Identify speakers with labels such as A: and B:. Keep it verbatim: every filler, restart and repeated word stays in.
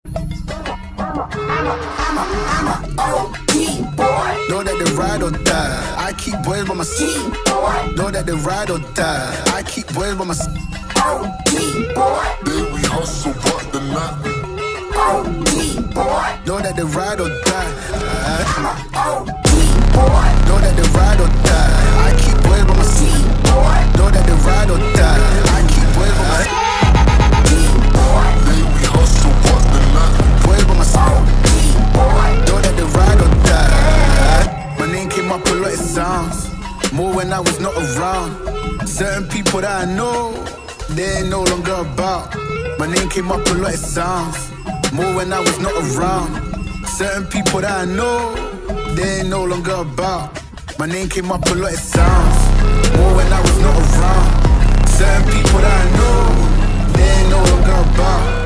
A: O G boy. Know that they ride or die. I keep boys by my side. Boy. Know that they ride or die. I keep boys by my side. O G boy.
B: Then we hustle, but the night.
A: O G boy. Know that they ride or die. O G boy. Know that they ride or die. I keep boys by my side. Boy. Know that they ride or die. I keep boys by my side.
B: Then we hustle, but the night.
A: Boys by my side. Know that they ride or die. My name came up a lot, it sounds more when I was not around. Certain people that I know, they ain't no longer about. My name came up a lot, it sounds more when I was not around. Certain people that I know, they ain't no longer about. My name came up a lot, it sounds more when I was not around. Certain people that I know, they ain't no longer about.